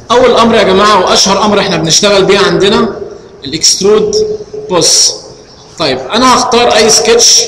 اول امر يا جماعه واشهر امر احنا بنشتغل بيه عندنا الاكسترود بوس. طيب انا هختار اي سكتش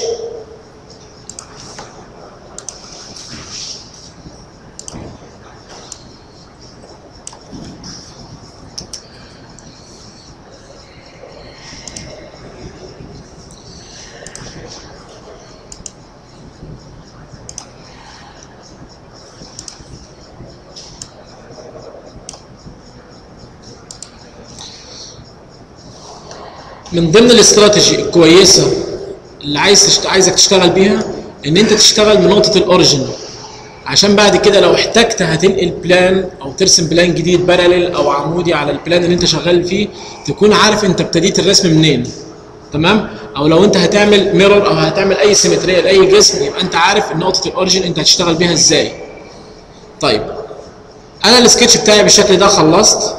من ضمن الاستراتيجي الكويسه اللي عايزك تشتغل بيها ان انت تشتغل من نقطه الاوريجن، عشان بعد كده لو احتجت هتنقل بلان او ترسم بلان جديد باراليل او عمودي على البلان اللي انت شغال فيه تكون عارف انت ابتديت الرسم منين. تمام؟ او لو انت هتعمل ميرور او هتعمل اي سيمتريه لاي جسم يبقى انت عارف نقطه الاوريجن انت هتشتغل بيها ازاي. طيب انا السكتش بتاعي بالشكل ده خلصت،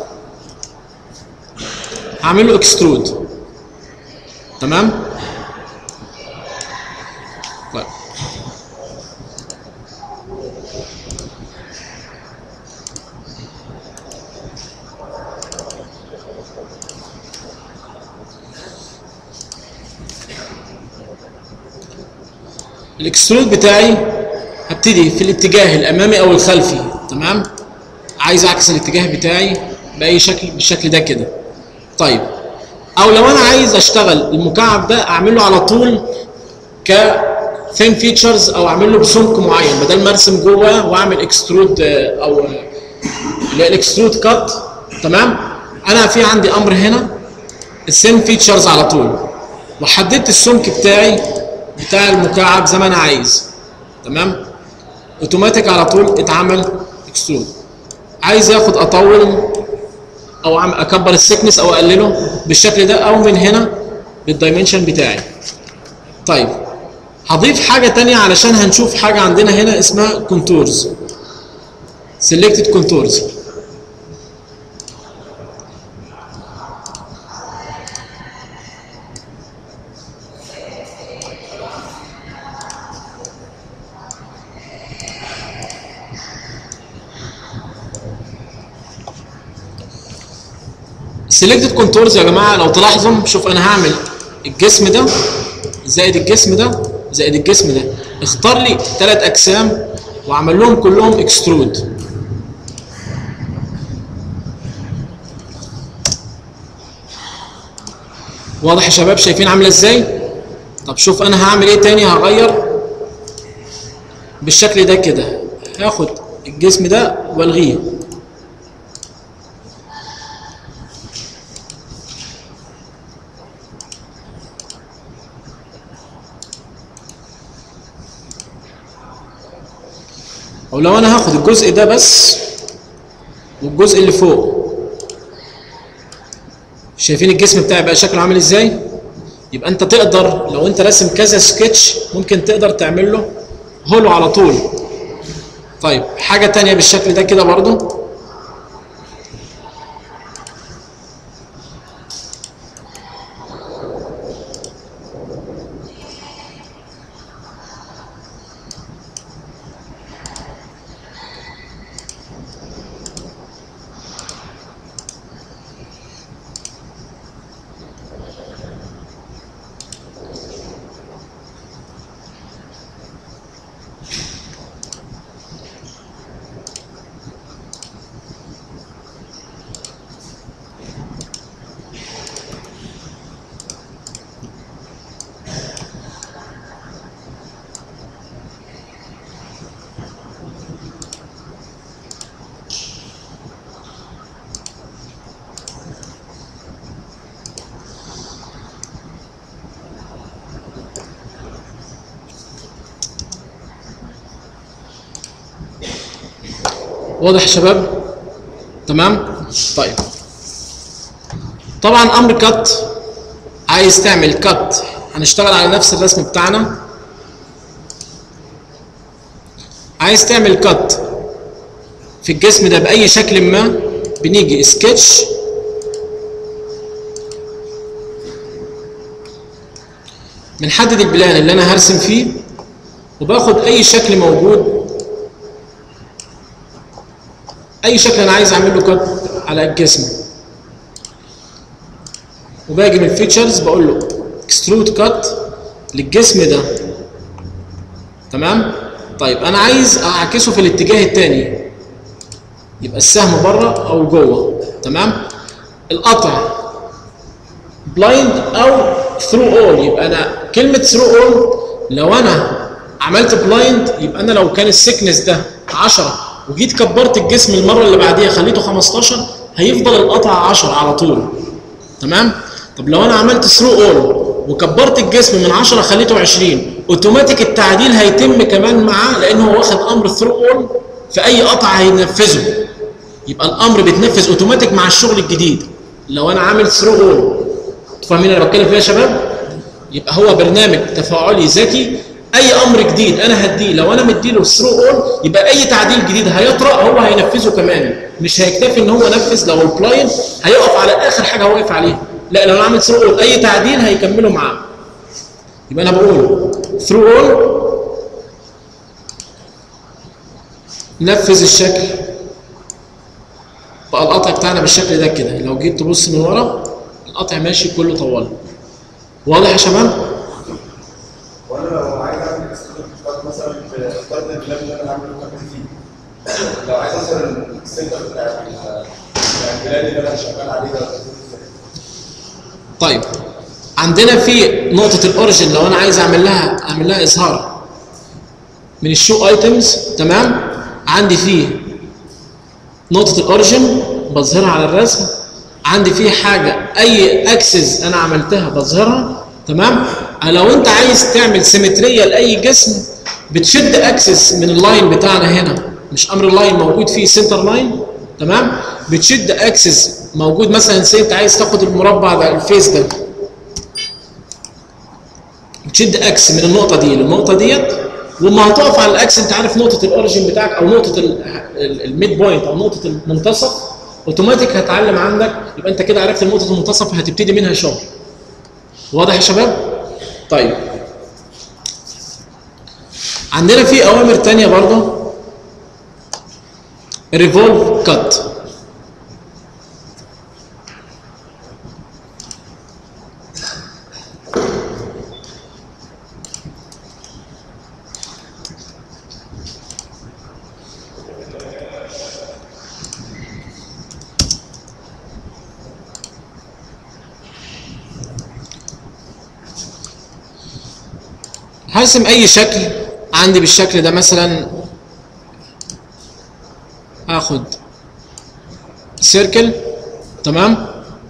هعمل له اكسترود. تمام؟ طيب الاكسترود بتاعي هبتدي في الاتجاه الامامي او الخلفي. تمام؟ عايز اعكس الاتجاه بتاعي باي شكل بالشكل ده كده. طيب او لو انا عايز اشتغل المكعب ده اعمل له على طول ك ثين فيتشرز او اعمل له بسمك معين بدل ما ارسم جوه واعمل اكسترود او الاكسترود كات. تمام؟ انا في عندي امر هنا الثين فيتشرز على طول، وحددت السمك بتاع المكعب زي ما انا عايز. تمام؟ اوتوماتيك على طول اتعمل اكسترود. عايز اخد اطول او اكبر السكنس او اقلله بالشكل ده او من هنا بالدايمنشن بتاعي. طيب هضيف حاجه ثانيه علشان هنشوف حاجه عندنا هنا اسمها كونتورز. سيلكتد كونتورز. سيلكتد كونتورز يا جماعه لو تلاحظوا، شوف انا هعمل الجسم ده زائد الجسم ده زائد الجسم ده، اختار لي 3 اجسام واعمل لهم كلهم اكسترود. واضح يا شباب؟ شايفين عامله ازاي؟ طب شوف انا هعمل ايه تاني، هغير بالشكل ده كده، هاخد الجسم ده والغيه. او لو انا هاخد الجزء ده بس والجزء اللي فوق، شايفين الجسم بتاعي بقى شكله عامل ازاي؟ يبقى انت تقدر لو انت راسم كذا سكتش ممكن تقدر تعمل له هولو على طول. طيب حاجه تانية بالشكل ده كده برضو، واضح يا شباب؟ تمام؟ طيب طبعا امر كات، عايز تعمل كات هنشتغل على نفس الرسم بتاعنا. عايز تعمل كات في الجسم ده باي شكل ما، بنيجي سكتش بنحدد البلان اللي انا هرسم فيه وباخد اي شكل موجود، اي شكل انا عايز اعمل له كات على الجسم، وباجي من الفيتشرز بقول له اكسترود كات للجسم ده. تمام؟ طيب انا عايز اعكسه في الاتجاه الثاني، يبقى السهم بره او جوه. تمام؟ القطع بلايند او ثرو اول، يبقى انا كلمه ثرو اول لو انا عملت بلايند يبقى انا لو كان السكنس ده 10 وجيت كبرت الجسم المره اللي بعديها خليته 15 هيفضل القطع 10 على طول. تمام؟ طب لو انا عملت ثرو اول وكبرت الجسم من 10 خليته 20 اوتوماتيك التعديل هيتم كمان معاه، لان هو واخد امر ثرو اول في اي قطع هينفذه، يبقى الامر بيتنفذ اوتوماتيك مع الشغل الجديد. لو انا عامل ثرو اول، فاهمين انا بتكلم فيها يا شباب؟ يبقى هو برنامج تفاعلي ذكي، اي امر جديد انا هديه لو انا مديله ثرو اول يبقى اي تعديل جديد هيطرأ هو هينفذه كمان، مش هيكتفي ان هو نفذ. لو البلاين هيقف على اخر حاجه هو واقف عليها، لا لو انا عامل ثرو اول اي تعديل هيكمله معاه. يبقى انا بقول ثرو اول نفذ الشكل، بقى القطع بتاعنا بالشكل ده كده. لو جيت تبص من ورا القطع ماشي كله طوال. واضح يا شباب؟ وانا لو عايز اعمل اكسترود مثلا في اختار البلان اللي انا هعمله كام فيه، لو عايز مثلا السنتر بتاع البلان اللي انا شغال عليه ده. طيب عندنا في نقطة الأوريجن لو أنا عايز أعمل لها إظهار من الشو أيتمز. تمام؟ عندي فيه نقطة الأوريجن بظهرها على الرسم، عندي فيه حاجة أي أكسس أنا عملتها بظهرها. تمام؟ لو أنت عايز تعمل سيمترية لأي جسم بتشد أكسس من اللاين بتاعنا هنا، مش أمر اللاين موجود فيه سنتر لاين. تمام؟ بتشد أكسس موجود مثلا أنت عايز تاخد المربع ده الفيس ده، بتشد اكس من النقطه دي للنقطه ديت، وما هتقف على الاكس انت عارف نقطه الاوريجن بتاعك او نقطه الميد بوينت او نقطه المنتصف، اوتوماتيك هتعلم عندك، يبقى انت كده عرفت نقطه المنتصف هتبتدي منها شغل. واضح يا شباب؟ طيب عندنا في اوامر ثانيه برضه، ريفولف كات. هرسم اي شكل عندي بالشكل ده، مثلا اخد سيركل. تمام؟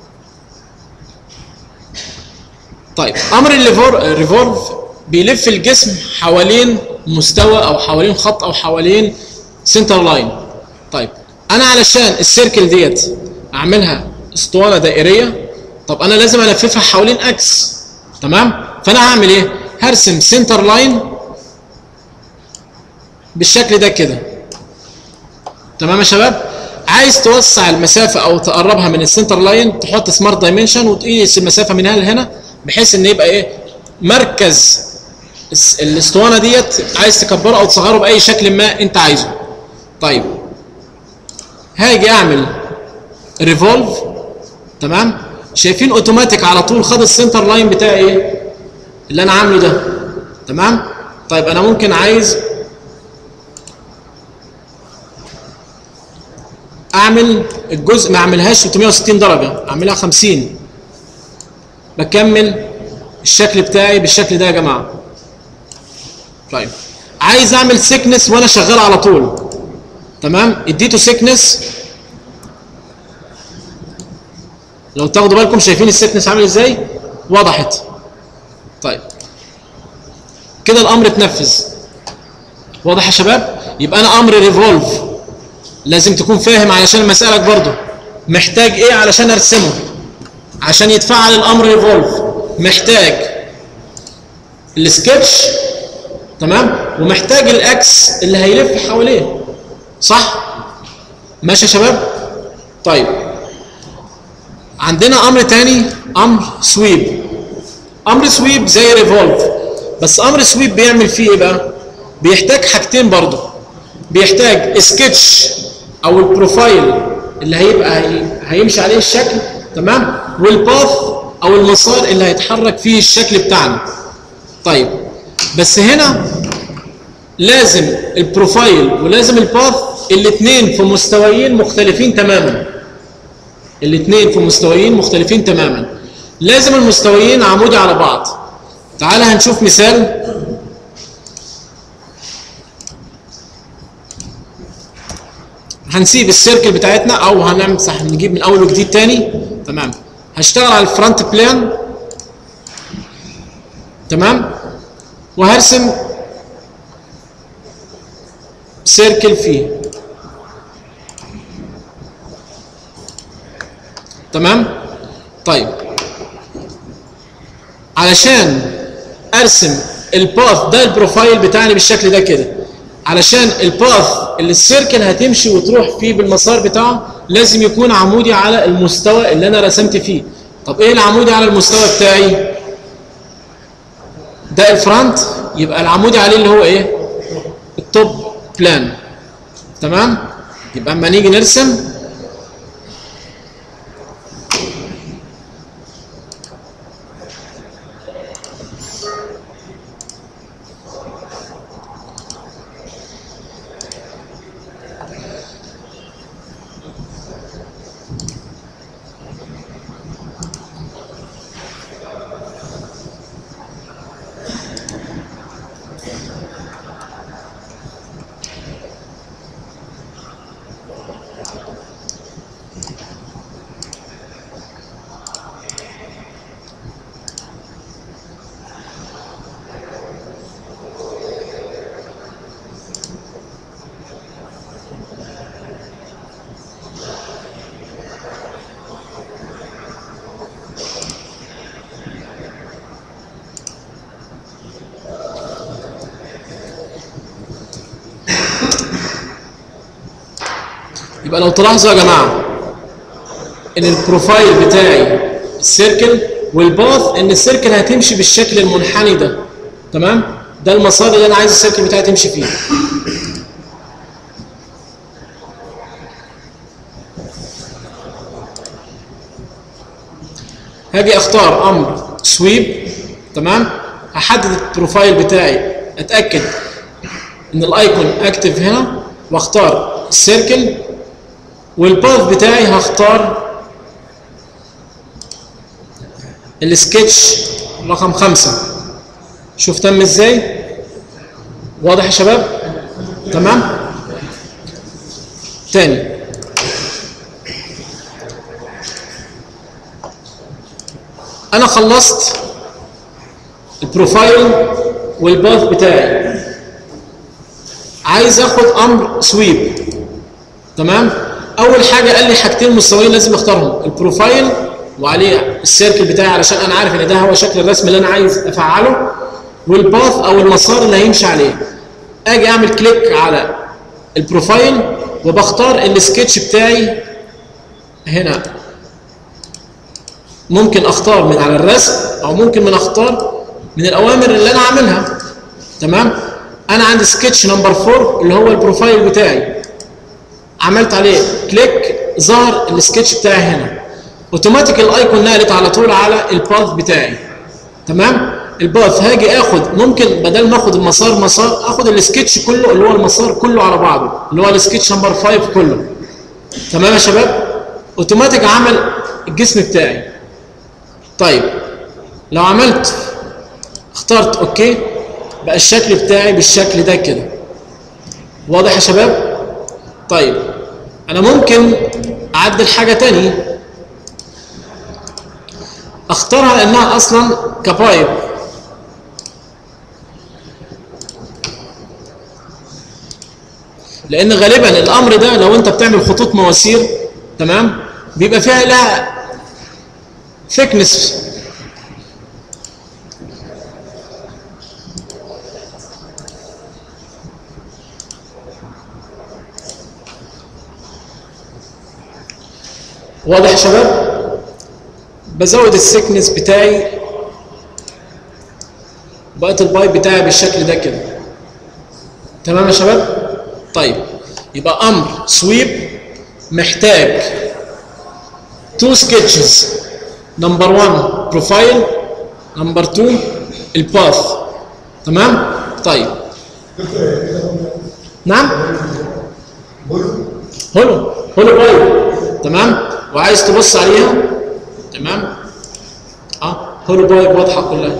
طيب امر الريفولف بيلف الجسم حوالين مستوى او حوالين خط او حوالين سنتر لاين. طيب انا علشان السيركل ديت اعملها اسطوانه دائريه، طب انا لازم الففها حوالين اكس. تمام؟ فانا هعمل ايه؟ هرسم سنتر لاين بالشكل ده كده. تمام يا شباب؟ عايز توسع المسافه او تقربها من السنتر لاين تحط سمارت دايمنشن وتقيس المسافه من هنا لهنا، بحيث ان يبقى ايه؟ مركز الاسطوانه ديت عايز تكبره او تصغره باي شكل ما انت عايزه. طيب هاجي اعمل ريفولف. تمام؟ شايفين اوتوماتيك على طول خد السنتر لاين بتاعي ايه؟ اللي انا عامله ده. تمام؟ طيب انا ممكن عايز اعمل الجزء ما اعملهاش 360 درجه، اعملها 50. بكمل الشكل بتاعي بالشكل ده يا جماعه. طيب عايز اعمل سيكنس وانا شغال على طول. تمام؟ اديته سيكنس، لو تاخدوا بالكم شايفين السيكنس عامل ازاي؟ وضحت. طيب كده الامر اتنفذ. واضح يا شباب؟ يبقى انا امر ريفولف لازم تكون فاهم، علشان مسألك برضو محتاج ايه علشان ارسمه. عشان يتفعل الامر ريفولف محتاج السكتش. تمام؟ ومحتاج الاكس اللي هيلف حواليه. صح؟ ماشي يا شباب؟ طيب عندنا امر تاني، امر سويب. امر سويب زي ريفولف، بس امر سويب بيعمل فيه ايه بقى؟ بيحتاج حاجتين برضو، بيحتاج سكتش او البروفايل اللي هيمشي عليه الشكل، تمام، والباث او المسار اللي هيتحرك فيه الشكل بتاعنا. طيب بس هنا لازم البروفايل ولازم الباث الاثنين في مستويين مختلفين تماما. الاثنين في مستويين مختلفين تماما. لازم المستويين عمودي على بعض. تعال هنشوف مثال. هنسيب السيركل بتاعتنا او هنعمل صح، نجيب من اول وجديد تاني. تمام. هشتغل على الفرونت بلان، تمام، وهرسم سيركل فيه، تمام. طيب علشان ارسم الباث ده البروفايل بتاعنا بالشكل ده كده، علشان الباث اللي السيركل هتمشي وتروح فيه بالمسار بتاعه لازم يكون عمودي على المستوى اللي انا رسمت فيه. طب ايه العمودي على المستوى بتاعي؟ ده الفرونت، يبقى العمودي عليه اللي هو ايه؟ التوب بلان، تمام. يبقى اما نيجي نرسم يبقى لو تلاحظوا يا جماعه ان البروفايل بتاعي السيركل، والباث ان السيركل هتمشي بالشكل المنحني ده، تمام. ده المسار اللي انا عايز السيركل بتاعي تمشي فيه. هاجي اختار امر سويب، تمام. هحدد البروفايل بتاعي، اتاكد ان الايكون اكتف هنا، واختار السيركل، والباث بتاعي هختار السكتش رقم 5. شوف تم ازاي؟ واضح يا شباب؟ تمام؟ تاني انا خلصت البروفايل والباث بتاعي، عايز اخد امر سويب، تمام. اول حاجه قال لي حاجتين مستويين لازم اختارهم، البروفايل وعليه السيركل بتاعي علشان انا عارف ان ده هو شكل الرسم اللي انا عايز افعله، والباث او المسار اللي هيمشي عليه. اجي اعمل كليك على البروفايل وبختار السكتش بتاعي هنا. ممكن اختار من على الرسم او ممكن من اختار من الاوامر اللي انا عاملها، تمام. انا عندي سكتش نمبر 4 اللي هو البروفايل بتاعي، عملت عليه كليك ظهر السكتش بتاعي هنا، اوتوماتيك الايكون نقلت على طول على الباث بتاعي، تمام. الباث هاجي اخد، ممكن بدل ما اخد المسار اخد السكتش كله اللي هو المسار كله على بعضه اللي هو السكتش نمبر 5 كله، تمام يا شباب. اوتوماتيك عمل الجسم بتاعي. طيب لو عملت اخترت اوكي بقى الشكل بتاعي بالشكل ده كده. واضح يا شباب؟ طيب انا ممكن اعدل حاجه تاني، اختارها انها اصلا كبايب، لان غالبا الامر ده لو انت بتعمل خطوط مواسير، تمام، بيبقى فيها لها ثيكنس، واضح يا شباب؟ بزود الثيكنس بتاعي، بقت البايب بتاعي بالشكل ده كده، تمام يا شباب؟ طيب يبقى امر سويب محتاج 2 sketches. نمبر 1 بروفايل، نمبر 2 الباث. تمام؟ طيب نعم؟ هولو باي. تمام؟ وعايز تبص عليها. تمام؟ هولو باي واضحه كلها.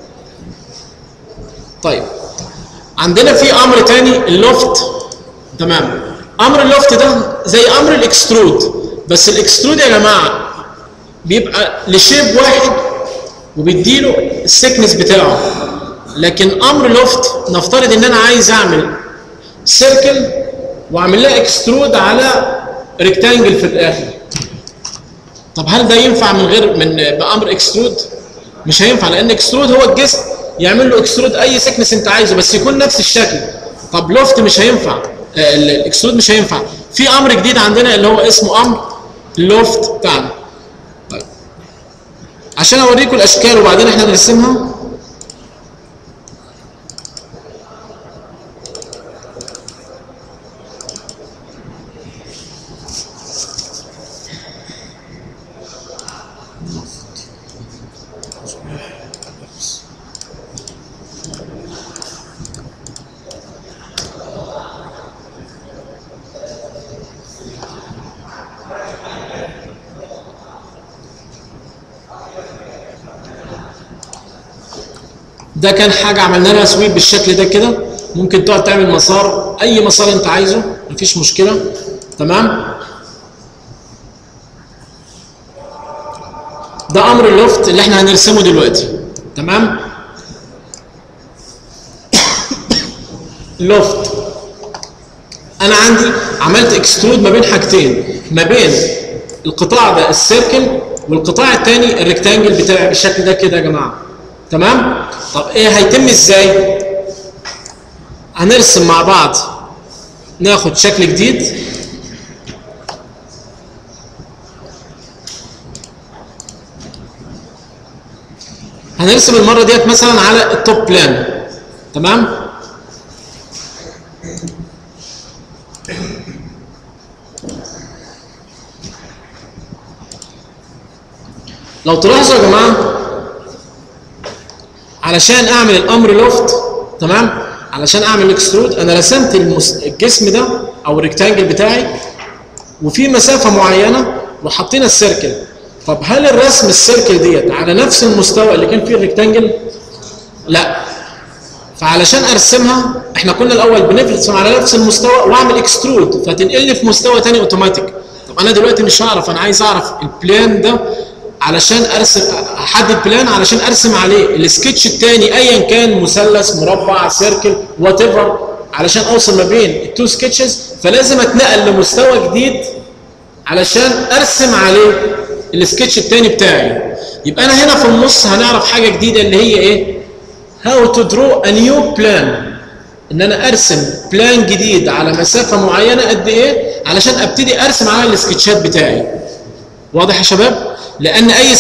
طيب عندنا في امر تاني اللوفت. تمام؟ امر اللوفت ده زي امر الاكسترود، بس الاكسترود يا جماعه بيبقى لشيب واحد وبيديله السكنس بتاعه. لكن امر لوفت نفترض ان انا عايز اعمل سيركل واعمل لها اكسترود على ريكتانجل في الاخر. طب هل ده ينفع من غير بامر اكسترود؟ مش هينفع، لان اكسترود هو الجسم يعمل له اكسترود اي سكنس انت عايزه بس يكون نفس الشكل. طب لوفت مش هينفع، الاكسترود مش هينفع. في امر جديد عندنا اللي هو اسمه امر اللوفت بتاعنا. طيب عشان اوريكم الاشكال وبعدين احنا نرسمها. ده كان حاجه عملنا لها سويب بالشكل ده كده. ممكن تقعد تعمل مسار، اي مسار انت عايزه مفيش مشكله. تمام؟ ده امر اللوفت اللي احنا هنرسمه دلوقتي. تمام؟ لوفت انا عندي عملت اكسترود ما بين حاجتين، ما بين القطاع ده السيركل والقطاع الثاني الريكتانجل بتاعي بالشكل ده كده يا جماعه. تمام؟ طب ايه هيتم ازاي؟ هنرسم مع بعض، ناخد شكل جديد. هنرسم المره ديت مثلا على التوب بلان. تمام؟ لو تلاحظوا يا جماعه علشان اعمل الامر لوفت، تمام، علشان اعمل اكسترود انا رسمت الجسم ده او الريكتانجل بتاعي وفي مسافه معينه وحطينا السيركل. طب هل الرسم السيركل ديت على نفس المستوى اللي كان فيه الريكتانجل؟ لا. فعلشان ارسمها احنا كنا الاول بنرسم على نفس المستوى واعمل اكسترود فتنقلني في مستوى ثاني اوتوماتيك. طب انا دلوقتي مش هعرف، انا عايز اعرف البلان ده علشان ارسم، احدد بلان علشان ارسم عليه السكتش الثاني ايا كان مثلث مربع سيركل وات ايفر، علشان اوصل ما بين التو سكتشز فلازم اتنقل لمستوى جديد علشان ارسم عليه السكتش الثاني بتاعي. يبقى انا هنا في النص هنعرف حاجه جديده اللي هي ايه؟ هاو تو درو ا نيو بلان، ان انا ارسم بلان جديد على مسافه معينه قد ايه علشان ابتدي ارسم على السكتشات بتاعي. واضح يا شباب؟ لان اي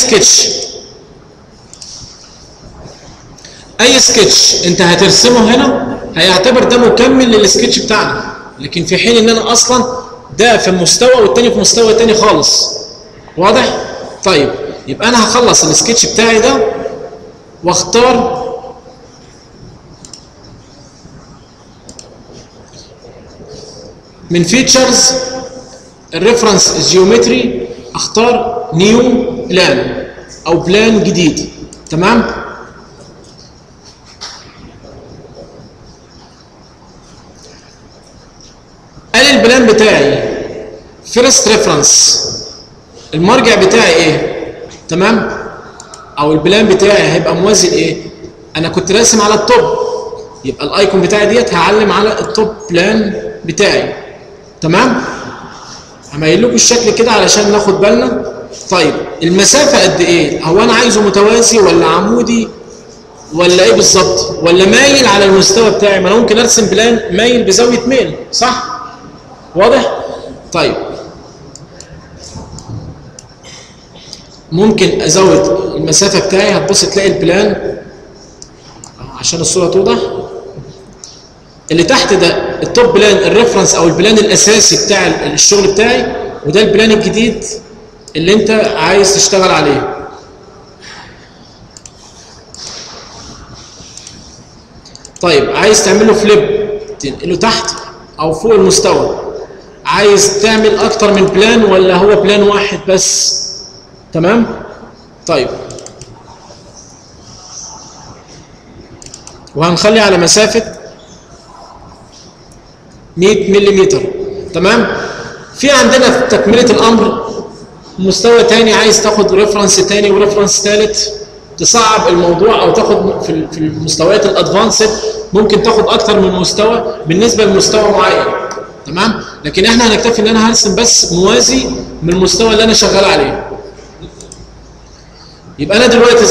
سكتش انت هترسمه هنا هيعتبر ده مكمل للسكتش بتاعنا، لكن في حين ان انا اصلا ده في مستوى والتاني في مستوى تاني خالص. واضح؟ طيب يبقى انا هخلص السكتش بتاعي ده واختار من فيتشرز الريفرنس جيومتري، اختار نيو بلان او بلان جديد. تمام؟ قال البلان بتاعي فيرست ريفرنس، المرجع بتاعي ايه؟ تمام؟ او البلان بتاعي هيبقى موازي لايه؟ انا كنت راسم على التوب، يبقى الايكون بتاعي ديت هعلم على التوب بلان بتاعي. تمام؟ هميل لكم الشكل كده علشان ناخد بالنا. طيب المسافه قد ايه؟ هو انا عايزه متوازي ولا عمودي ولا ايه بالظبط؟ ولا مايل على المستوى بتاعي؟ ما انا ممكن ارسم بلان مايل بزاويه ميل، صح؟ واضح؟ طيب ممكن ازود المسافه بتاعي، هتبص تلاقي البلان عشان الصوره توضح. اللي تحت ده التوب بلان الريفرنس او البلان الاساسي بتاع الشغل بتاعي، وده البلان الجديد اللي انت عايز تشتغل عليه. طيب عايز تعمله فليب، تنقله تحت او فوق المستوى، عايز تعمل اكتر من بلان ولا هو بلان واحد بس؟ تمام. طيب وهنخلي على مسافة 100 ملم. تمام. في عندنا في تكملة الامر مستوى تاني، عايز تاخد ريفرنس تاني وريفرنس تالت، تصعب الموضوع او تاخد في المستويات الادفانسد ممكن تاخد اكتر من مستوى بالنسبه لمستوى معين. تمام. لكن احنا هنكتفي ان انا هرسم بس موازي من المستوى اللي انا شغال عليه. يبقى انا دلوقتي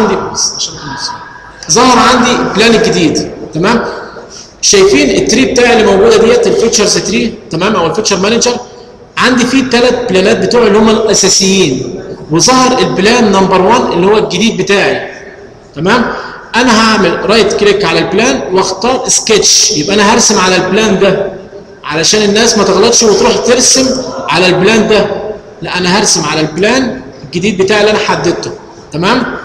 ظهر عندي بلان الجديد. تمام. شايفين التري بتاعي اللي موجوده ديت الفيتشرز تري، تمام، او الفيتشر مانجر. عندي فيه 3 بلانات بتوعي اللي هم الاساسيين، وظهر البلان نمبر 1 اللي هو الجديد بتاعي. تمام. انا هعمل رايت كليك على البلان واختار سكتش، يبقى انا هرسم على البلان ده علشان الناس ما تغلطش وتروح ترسم على البلان ده. لا، انا هرسم على البلان الجديد بتاعي اللي انا حددته. تمام.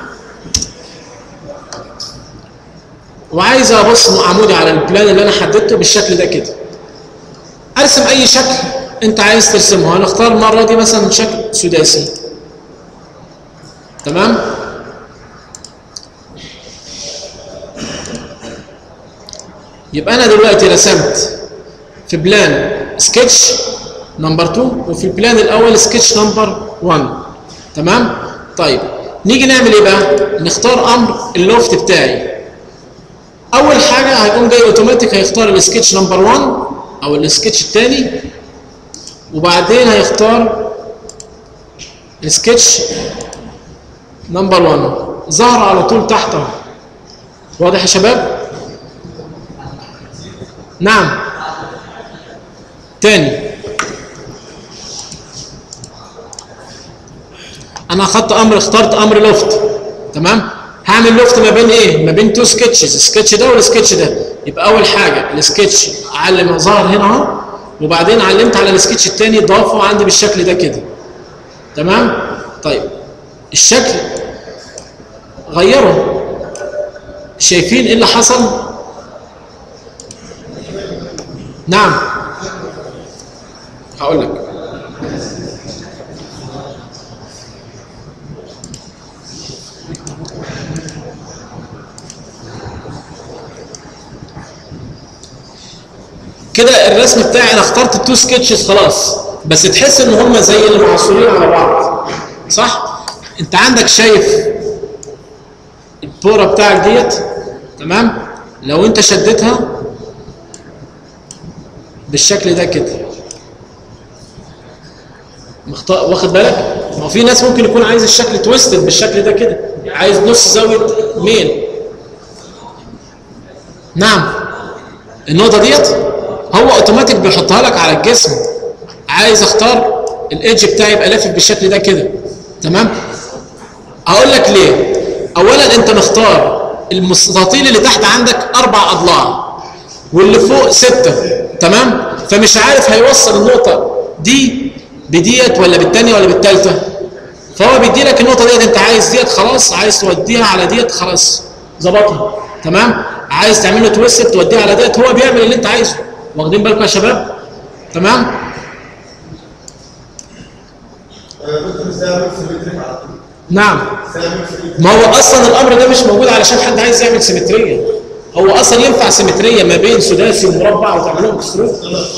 وعايز ابص عمودي على البلان اللي انا حددته بالشكل ده كده. ارسم اي شكل انت عايز ترسمه. هنختار المره دي مثلا شكل سداسي. تمام. يبقى انا دلوقتي رسمت في بلان سكتش نمبر 2 وفي البلان الاول سكتش نمبر 1. تمام. طيب نيجي نعمل ايه بقى؟ نختار امر اللوفت بتاعي. اول حاجه هيقوم جاي اوتوماتيك هيختار السكتش نمبر 1 او السكتش الثاني، وبعدين هيختار السكتش نمبر 1. ظهر على طول تحت اهو. واضح يا شباب؟ نعم. تاني انا اخترت امر لوفت. تمام. هعمل لوفت ما بين ايه؟ ما بين 2 سكتشز، السكتش ده والسكتش ده. يبقى اول حاجه السكتش علم ظهر هنا اهو، وبعدين علمت على السكتش الثاني ضافه عندي بالشكل ده كده. تمام. طيب الشكل غيره. شايفين ايه اللي حصل؟ نعم. هقول لك. كده الرسم بتاعي انا اخترت التو سكتشز خلاص، بس تحس ان هم زي اللي معصورين على بعض، صح؟ انت عندك شايف البوره بتاعك ديت، تمام؟ لو انت شدتها بالشكل ده كده، واخد بالك؟ ما هو في ناس ممكن يكون عايز الشكل تويستد بالشكل ده كده، عايز نص زاويه ميل. نعم. النقطه ديت هو اوتوماتيك بيحطها لك على الجسم. عايز اختار الايدج بتاعي يبقى لافف بالشكل ده كده، تمام؟ هقول لك ليه. اولا انت مختار المستطيل اللي تحت عندك 4 اضلاع واللي فوق 6، تمام؟ فمش عارف هيوصل النقطه دي بديت ولا بالثانيه ولا بالثالثه، فهو بيدي لك النقطه ديت. انت عايز ديت خلاص، عايز توديها على ديت خلاص ظبطها، تمام؟ عايز تعمل له تويست توديها على ديت، هو بيعمل اللي انت عايزه. واخدين بالكم يا شباب؟ تمام؟ نعم. ما هو اصلا الامر ده مش موجود علشان حد عايز يعمل سيمتريه، هو اصلا ينفع سيمتريه ما بين سداسي ومربع وتعملهم كسرات.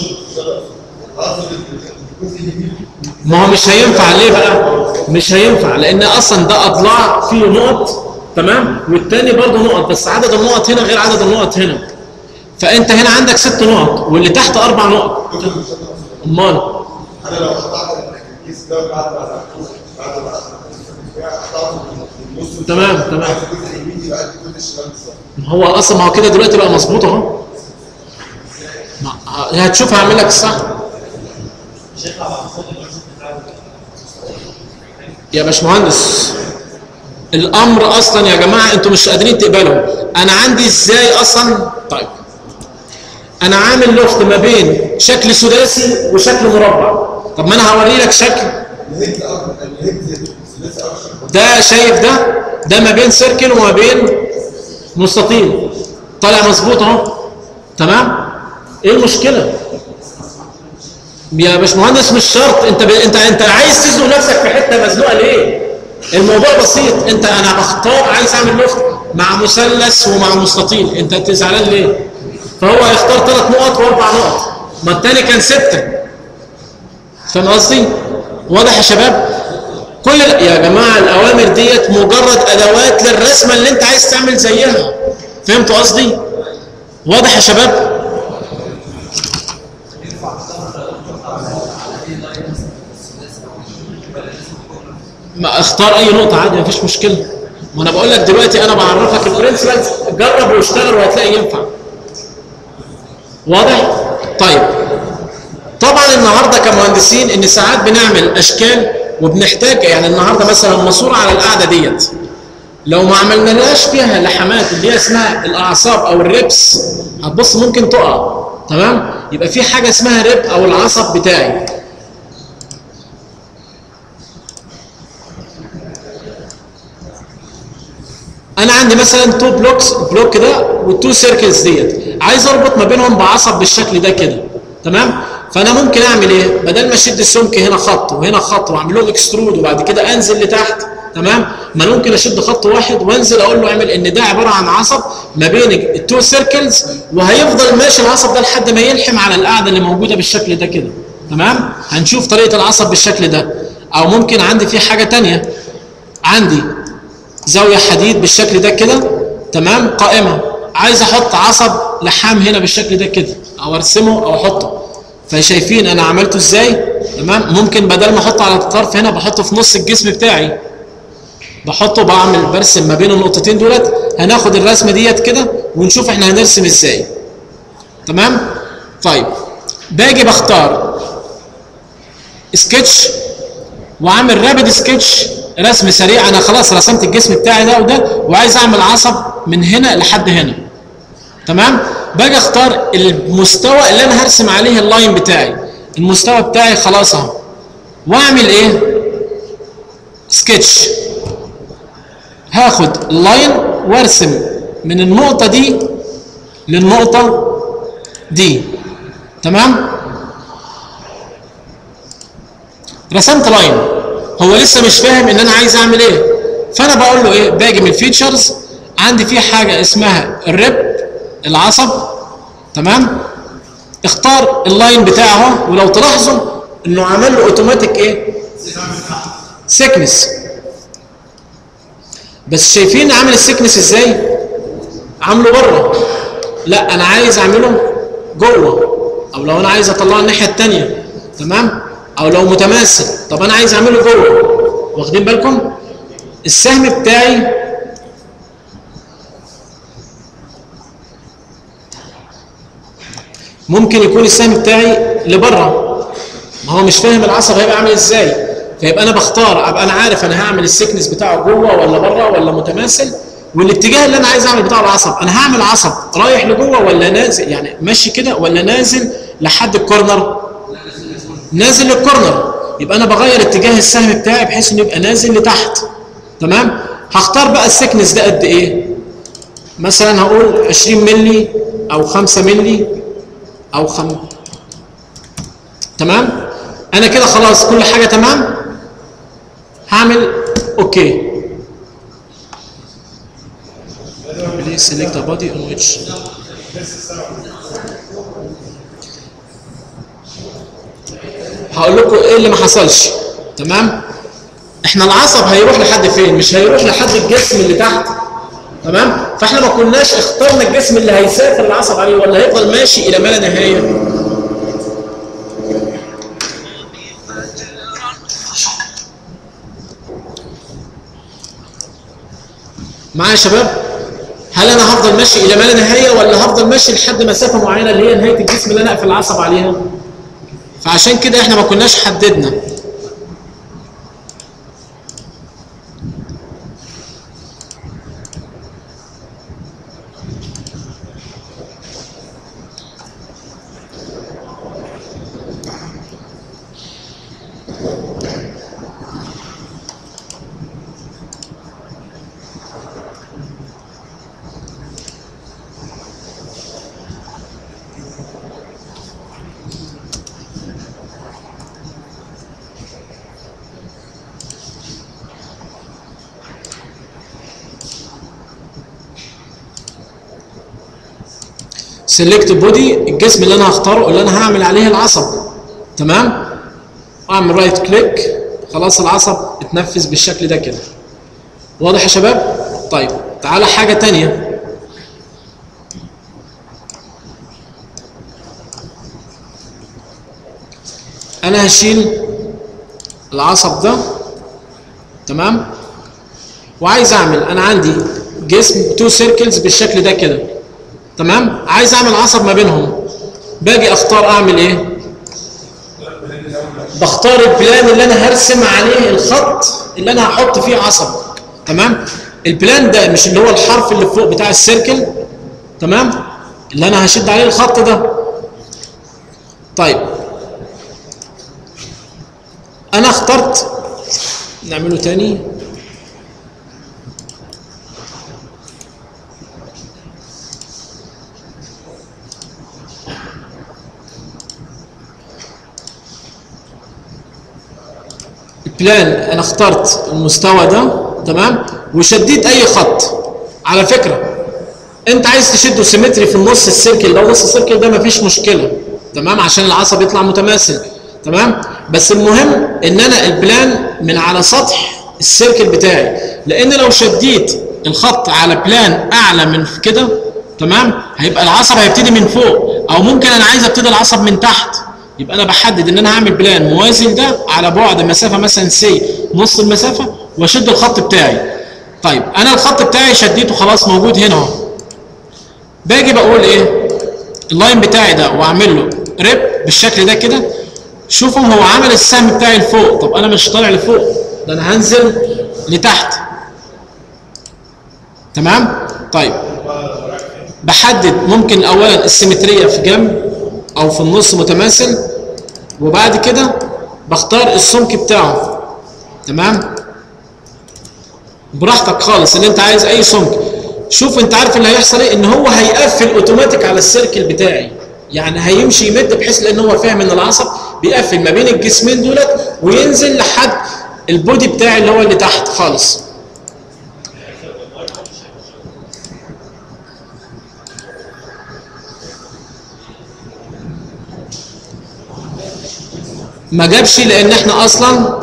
ما هو مش هينفع. ليه بقى؟ مش هينفع لان اصلا ده اضلاع فيه نقط، تمام؟ والتاني برضه نقط، بس عدد النقط هنا غير عدد النقط هنا. فانت هنا عندك 6 نقط واللي تحت 4 نقط. امال انا لو قطعت الكيس ده بعد تمام. هو اصلا ما هو كده دلوقتي بقى مظبوط اهو. هتشوف هعمل لك الصح يا باشمهندس. الامر اصلا يا جماعه انتوا مش قادرين تقبلوا. انا عندي ازاي اصلا؟ طيب انا عامل لوفت ما بين شكل سداسي وشكل مربع، طب ما انا هوري لك شكل. الهيد اكبر، الهيد لسه اكبر. ده شايف ده ما بين سيركل وما بين مستطيل، طالع مظبوط اهو. تمام؟ ايه المشكله؟ يا باشمهندس مش شرط. انت عايز تزنق نفسك في حته مزنوقه ليه؟ الموضوع بسيط. انا بختار عايز اعمل لوفت مع مثلث ومع مستطيل، انت زعلان ليه؟ فهو هيختار 3 نقط و4 نقط، ما التاني كان 6. فاهم قصدي؟ واضح يا شباب؟ يا جماعه الاوامر ديت مجرد ادوات للرسمه اللي انت عايز تعمل زيها. فهمتوا قصدي؟ واضح يا شباب؟ ما اختار اي نقطه عادي مفيش مشكله. ما انا بقول لك دلوقتي انا بعرفك البرنسبلز، جرب واشتغل وهتلاقي ينفع. واضح؟ طيب طبعا النهارده كمهندسين ان ساعات بنعمل اشكال وبنحتاج، يعني النهارده مثلا ماسوره على القاعده ديت لو ما عملناش فيها لحمات اللي هي اسمها الاعصاب او الريبس هتبص ممكن تقع. تمام؟ يبقى في حاجه اسمها ريب او العصب بتاعي. انا عندي مثلا 2 بلوك ده وال2 سيركلز ديت، عايز اربط ما بينهم بعصب بالشكل ده كده. تمام؟ فانا ممكن اعمل ايه؟ بدل ما اشد السمك هنا خط وهنا خط واعمل لهم اكسترود وبعد كده انزل لتحت، تمام؟ ما انا ممكن اشد خط واحد وانزل اقول له اعمل ان ده عباره عن عصب ما بين ال2 سيركلز، وهيفضل ماشي العصب ده لحد ما يلحم على القاعده اللي موجوده بالشكل ده كده. تمام؟ هنشوف طريقه العصب بالشكل ده. او ممكن عندي في حاجه ثانيه، عندي زاويه حديد بالشكل ده كده، تمام؟ قائمه، عايز احط عصب لحام هنا بالشكل ده كده، او ارسمه او احطه. فشايفين انا عملته ازاي؟ تمام؟ ممكن بدل ما احطه على الطرف هنا بحطه في نص الجسم بتاعي، بحطه برسم ما بين النقطتين دولت. هناخد الرسمه ديت كده ونشوف احنا هنرسم ازاي. تمام؟ طيب باجي بختار سكتش واعمل رابد سكتش، رسم سريع. انا خلاص رسمت الجسم بتاعي ده وده وعايز اعمل عصب من هنا لحد هنا. تمام؟ باجي اختار المستوى اللي انا هرسم عليه اللاين بتاعي. المستوى بتاعي خلاص اهو، واعمل ايه؟ سكتش. هاخد اللاين وارسم من النقطه دي للنقطه دي. تمام؟ رسمت لاين، هو لسه مش فاهم ان انا عايز اعمل ايه، فانا بقول له ايه؟ باجي من الفيتشرز، عندي في حاجه اسمها الريب العصب. تمام؟ اختار اللاين بتاعه، ولو تلاحظوا انه عمل له اوتوماتيك ايه؟ سيكنس. بس شايفين عامل السيكنس ازاي؟ عامله بره. لا انا عايز اعمله جوه، او لو انا عايز اطلعه الناحيه الثانيه. تمام؟ او لو متماثل، طب انا عايز اعمله جوه. واخدين بالكم؟ السهم بتاعي ممكن يكون السهم بتاعي لبره، ما هو مش فاهم العصب هيبقى عامل ازاي. فيبقى انا بختار، ابقى انا عارف انا هعمل السيكنس بتاعه جوه ولا بره ولا متماثل، والاتجاه اللي انا عايز اعمل بتاع العصب، انا هعمل عصب رايح لجوه ولا نازل، يعني ماشي كده ولا نازل لحد الكورنر؟ نازل للكورنر. يبقى انا بغير اتجاه السهم بتاعي بحيث انه يبقى نازل لتحت. تمام؟ هختار بقى السيكنس ده قد ايه؟ مثلا هقول 20 مللي او 5 مللي او تمام؟ انا كده خلاص كل حاجه تمام. هعمل اوكي. Please select a body on which هقول لكم ايه اللي ما حصلش. تمام؟ احنا العصب هيروح لحد فين؟ مش هيروح لحد الجسم اللي تحت. تمام؟ فاحنا ما كناش اخترنا الجسم اللي هيسافر العصب عليه ولا هيفضل ماشي الى ما لا نهايه. معايا يا شباب؟ هل انا هفضل ماشي الى ما لا نهايه ولا هفضل ماشي لحد مسافه معينه اللي هي نهايه الجسم اللي انا اقفل العصب عليها؟ فعشان كده احنا ما كناش حددنا. سيلكت بودي، الجسم اللي انا هختاره اللي انا هعمل عليه العصب. تمام؟ واعمل رايت كليك، خلاص العصب اتنفذ بالشكل ده كده. واضح يا شباب؟ طيب تعالى حاجه ثانيه. انا هشيل العصب ده. تمام؟ وعايز اعمل، انا عندي جسم تو سيركلز بالشكل ده كده. تمام؟ عايز اعمل عصب ما بينهم. باجي اختار اعمل ايه؟ بختار البلان اللي انا هرسم عليه الخط اللي انا هحط فيه عصب. تمام؟ البلان ده مش اللي هو الحرف اللي فوق بتاع السيركل. تمام؟ اللي انا هشد عليه الخط ده. طيب انا اخترت، نعمله تاني. البلان انا اخترت المستوى ده. تمام؟ وشديت اي خط. على فكره انت عايز تشده سيمتري في النص السيركل ده ونص السيركل ده مفيش مشكله. تمام؟ عشان العصب يطلع متماثل. تمام؟ بس المهم ان انا البلان من على سطح السيركل بتاعي، لان لو شديت الخط على بلان اعلى من كده، تمام، هيبقى العصب هيبتدي من فوق، او ممكن انا عايز ابتدي العصب من تحت. يبقى انا بحدد ان انا هعمل بلان موازي ده على بعد مسافه مثلا سي نص المسافه، واشد الخط بتاعي. طيب انا الخط بتاعي شديته خلاص موجود هنا اهو. باجي بقول ايه؟ اللاين بتاعي ده واعمل له ريب بالشكل ده كده. شوفوا هو عمل السهم بتاعي لفوق. طب انا مش طالع لفوق، ده انا هنزل لتحت. تمام؟ طيب بحدد ممكن اولا السيمتريه في جنب او في النص متماثل، وبعد كده بختار السمك بتاعه. تمام؟ براحتك خالص اللي انت عايز اي سمك. شوف انت عارف اللي هيحصل ايه؟ ان هو هيقفل اوتوماتيك على السيركل بتاعي، يعني هيمشي يمد بحيث لان هو فاهم ان العصب بيقفل ما بين الجسمين دولت وينزل لحد البودي بتاعي اللي هو اللي تحت خالص. ما جابش لان احنا اصلا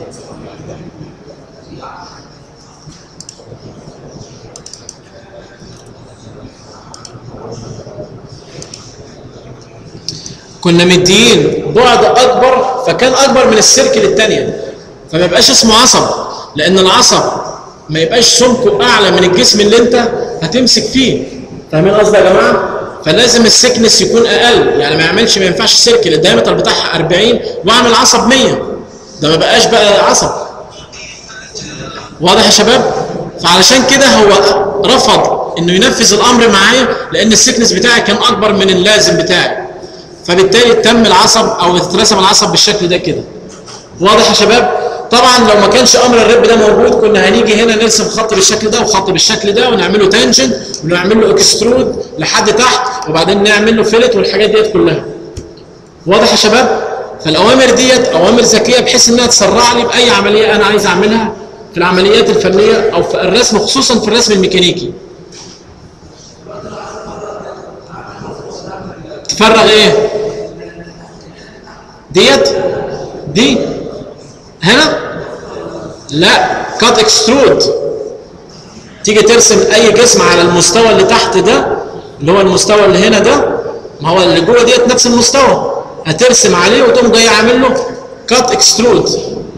كنا مديين بعد اكبر، فكان اكبر من السيركل الثانيه، فما يبقاش اسمه عصب، لان العصب ما يبقاش سمكه اعلى من الجسم اللي انت هتمسك فيه. فاهمين قصدي يا جماعه؟ فلازم السكنس يكون اقل، يعني ما ينفعش السيركل الدايمتر بتاعها 40 واعمل عصب 100، ده ما بقاش بقى عصب. واضح يا شباب؟ فعلشان كده هو رفض انه ينفذ الامر معايا، لان السكنس بتاعي كان اكبر من اللازم بتاعي، فبالتالي تم العصب او اترسم العصب بالشكل ده كده. واضح يا شباب؟ طبعا لو ما كانش امر الرب ده موجود كنا هنيجي هنا نرسم خط بالشكل ده وخط بالشكل ده ونعمله تانجنت ونعمل له اكسترود لحد تحت وبعدين نعمل له فيلت والحاجات ديت كلها. واضح يا شباب؟ فالاوامر ديت اوامر ذكيه بحيث انها تسرع لي باي عمليه انا عايز اعملها في العمليات الفنيه او في الرسم، خصوصا في الرسم الميكانيكي. تفرغ ايه؟ دي هنا؟ لا، كات اكسترود. تيجي ترسم اي جسم على المستوى اللي تحت ده اللي هو المستوى اللي هنا ده، ما هو اللي جوه ديت نفس المستوى، هترسم عليه وتقوم جاي عامل له كات اكسترود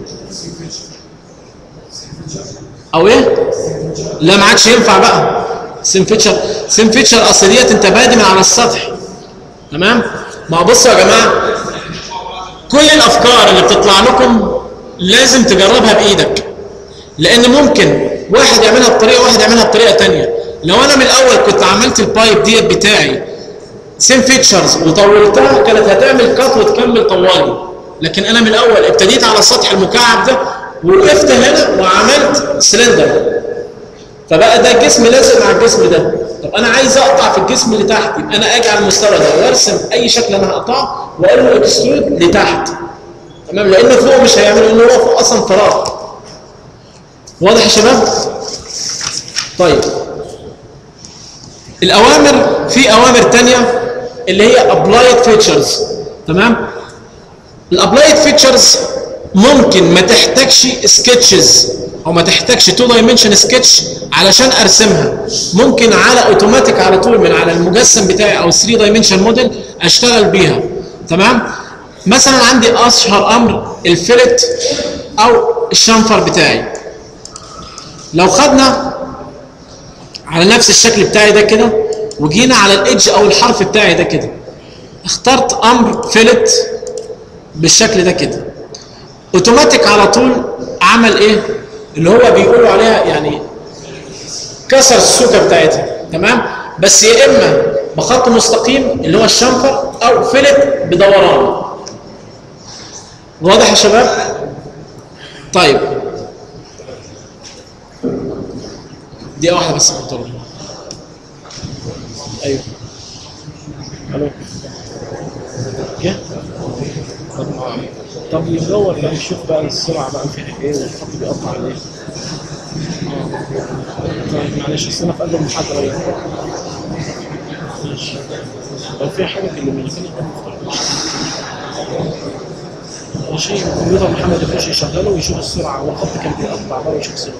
او ايه؟ لا ما عادش ينفع بقى سيم فيتشر اصل ديت انت بادي من على السطح. تمام؟ ما بصوا يا جماعه، كل الافكار اللي بتطلع لكم لازم تجربها بايدك، لان ممكن واحد يعملها بطريقه واحد يعملها بطريقه ثانيه. لو انا من الاول كنت عملت البايب ديت بتاعي سيم فيتشرز وطولتها كانت هتعمل كات وتكمل طوالي، لكن انا من الاول ابتديت على السطح المكعب ده ووقفت هنا وعملت سلندر، فبقى ده الجسم لازق مع الجسم ده. طب انا عايز اقطع في الجسم اللي تحت، يبقى انا اجي على المستوى ده وارسم اي شكل انا هقطعه واقول له اكسترود لتحت. تمام؟ لان فوق مش هيعمل، لان هو فوق اصلا فراغ. واضح يا شباب؟ طيب الاوامر، في اوامر ثانيه اللي هي ابلايد فيتشرز. تمام؟ الابلايد فيتشرز ممكن ما تحتاجش سكتشز او ما تحتاجش 2 دايمنشن سكتش علشان ارسمها، ممكن على اوتوماتيك على طول من على المجسم بتاعي او 3 دايمنشن موديل اشتغل بيها. تمام؟ مثلا عندي اشهر امر الفيلت او الشنفر بتاعي. لو خدنا على نفس الشكل بتاعي ده كده وجينا على الايدج او الحرف بتاعي ده كده، اخترت امر فيلت بالشكل ده كده، اوتوماتيك على طول عمل ايه اللي هو بيقولوا عليها يعني كسر السوكه بتاعتها. تمام؟ بس يا اما بخط مستقيم اللي هو الشنفر او فيلت بدوران. واضح يا شباب؟ طيب دقيقه واحده بس بطل. ايوه الو جه. طب يدور بقى يشوف بقى السرعه بقى فيها ايه والخط بيقطع على ايه. طيب معلش اصل انا في قلب المحاضره ايه. ماشي لو في حاجه في اللي من ماشي الكمبيوتر محمد يخش يشغله ويشوف السرعه والخط كان بيقطع بقى ويشوف السرعه.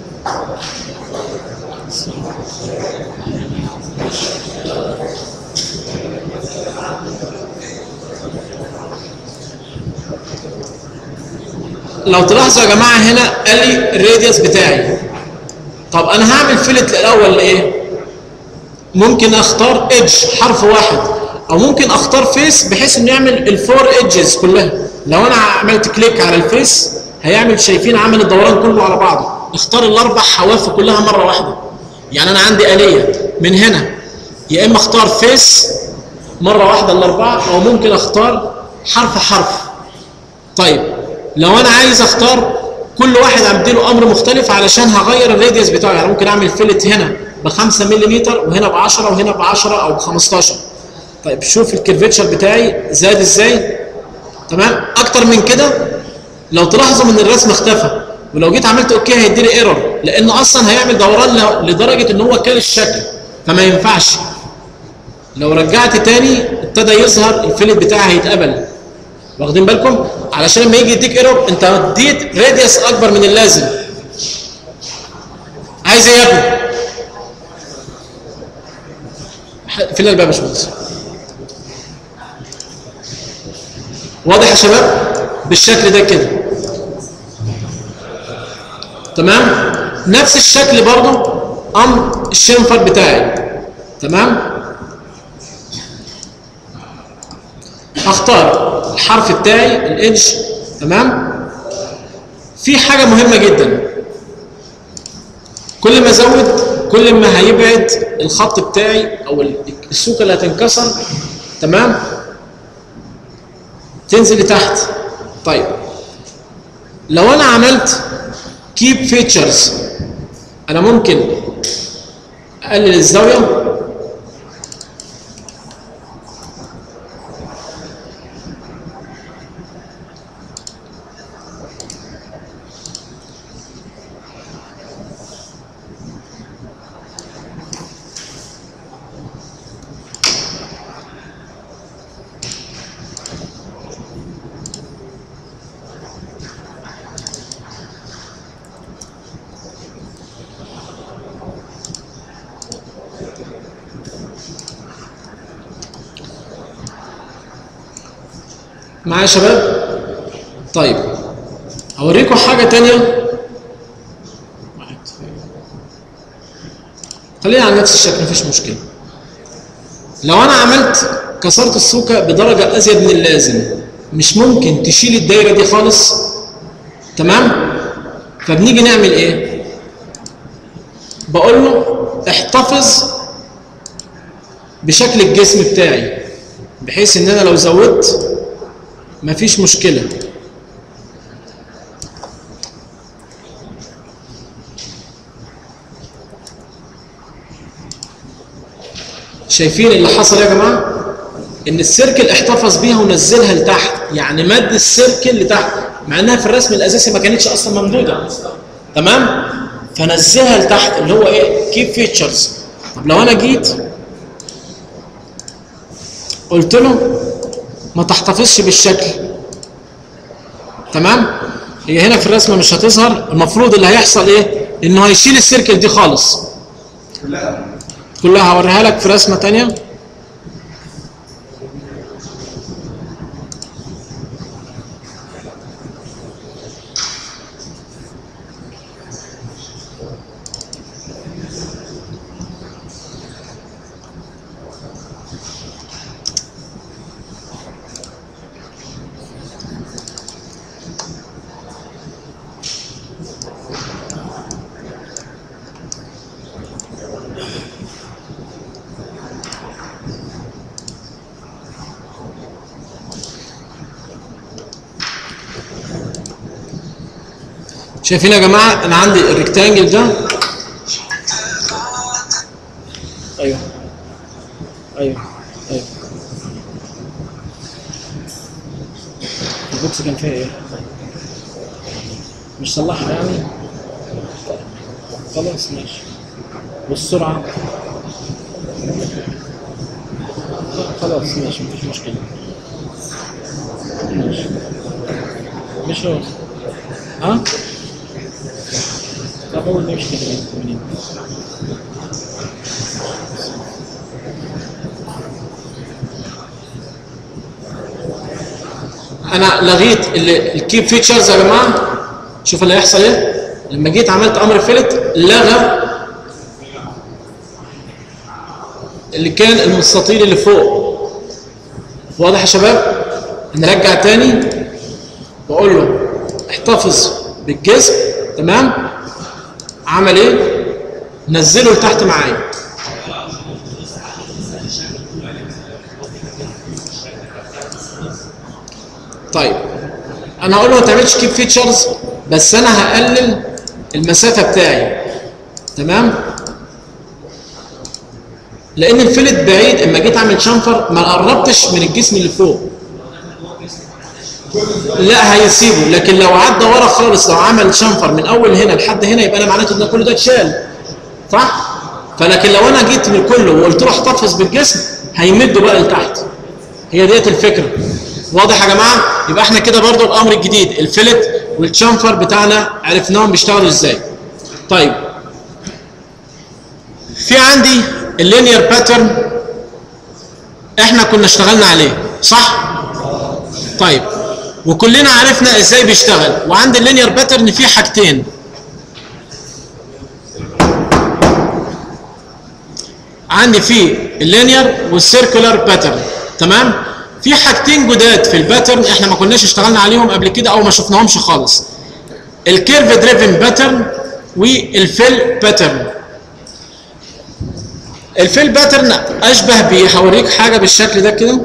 لو تلاحظوا يا جماعه هنا قال لي الراديوس بتاعي. طب انا هعمل فيلت الاول لايه؟ ممكن اختار ايدج حرف واحد او ممكن اختار فيس بحيث انه يعمل الفور ايدجز كلها. لو انا عملت كليك على الفيس هيعمل شايفين عمل الدوران كله على بعضه. اختار الاربع حواف كلها مره واحده. يعني انا عندي آلية من هنا يا اما اختار فيس مره واحده الاربعه او ممكن اختار حرف حرف. طيب لو انا عايز اختار كل واحد اديله امر مختلف علشان هغير الراديوس بتاعه، يعني ممكن اعمل فيلت هنا ب 5 ملم وهنا ب 10 وهنا ب 10 او ب 15. طيب شوف الكيرفتشر بتاعي زاد ازاي. تمام؟ اكتر من كده لو تلاحظوا ان الرسم اختفى ولو جيت عملت اوكي هيديني ايرور لان اصلا هيعمل دوران لدرجه ان هو كل الشكل فما ينفعش. لو رجعت تاني ابتدى يظهر الفيلت بتاعي هيتقبل. واخدين بالكم؟ علشان لما يجي يديك ايرور انت اديت راديوس اكبر من اللازم. عايز ايه يا ابني؟ فين الباب يا باشمهندس؟ واضح يا شباب؟ بالشكل ده كده. تمام؟ نفس الشكل برضو امر الشنفر بتاعي. تمام؟ اختار الحرف بتاعي الايدج. تمام؟ في حاجه مهمه جدا، كل ما ازود كل ما هيبعد الخط بتاعي او السوكه اللي هتنكسر. تمام؟ تنزل لتحت. طيب لو انا عملت كيب فيتشرز انا ممكن اقلل الزاويه. معايا يا شباب؟ طيب هوريكم حاجه تانية. خلينا على نفس الشكل مفيش مشكله. لو انا عملت كسرت السوكه بدرجه ازيد من اللازم مش ممكن تشيل الدايره دي خالص. تمام؟ فبنيجي نعمل ايه؟ بقول له احتفظ بشكل الجسم بتاعي بحيث ان انا لو زودت مفيش مشكله. شايفين اللي حصل يا جماعه؟ ان السيركل احتفظ بيها ونزلها لتحت، يعني مد السيركل لتحت مع انها في الرسم الاساسي ما كانتش اصلا ممدوده. تمام؟ فنزلها لتحت اللي هو ايه؟ كيب فيتشرز. طب لو انا جيت قلت له ما تحتفظش بالشكل. تمام؟ هي هنا في الرسمه مش هتظهر. المفروض اللي هيحصل ايه؟ انه هيشيل السيركل دي خالص كلها. هوريها لك في رسمه ثانيه. شايفين يا جماعه؟ انا عندي الريكتانجل ده. ايوه ايوه ايوه. البوكس كان فيها ايه؟ مش صلحها يعني؟ خلاص ماشي. والسرعه خلاص ماشي، مفيش مشكله. ماشي. مش هو ها؟ طب اول نمشي كده منين؟ انا لغيت الكيب فيتشرز يا جماعه. شوف اللي هيحصل ايه لما جيت عملت امر فيلت. لغى اللي كان المستطيل اللي فوق. واضح يا شباب؟ نرجع تاني واقول له احتفظ بالجسم. تمام؟ عمل ايه؟ نزله لتحت معايا. طيب انا هقول له ما تعملش كيب فيتشرز، بس انا هقلل المسافه بتاعي. تمام؟ لان الفلت بعيد. اما جيت اعمل شنفر ما قربتش من الجسم اللي فوق. لا هيسيبه، لكن لو عدى ورا خالص، لو عمل شنفر من اول هنا لحد هنا، يبقى انا معناته ان كل ده اتشال. صح؟ فلكن لو انا جيت من كله وقلت له احتفظ بالجسم، هيمده بقى لتحت. هي ديت الفكره. واضح يا جماعه؟ يبقى احنا كده برضو الامر الجديد الفلت والشنفر بتاعنا عرفناهم بيشتغلوا ازاي. طيب في عندي اللينير باترن احنا كنا اشتغلنا عليه صح؟ طيب وكلنا عرفنا ازاي بيشتغل. وعند اللينير باترن في حاجتين. عندي في اللينير والسيركولار باترن. تمام؟ في حاجتين جداد في الباترن احنا ما كناش اشتغلنا عليهم قبل كده او ما شفناهمش خالص. الكيرف دريفن باترن والفيل باترن. الفيل باترن اشبه بيوريك حاجه بالشكل ده كده.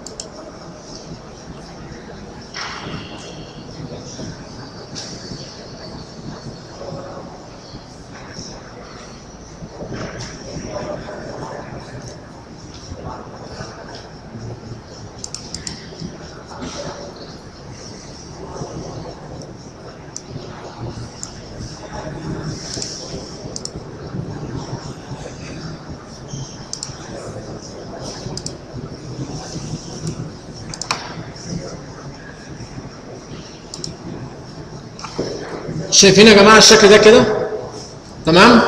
شايفين يا جماعه الشكل ده كده؟ تمام؟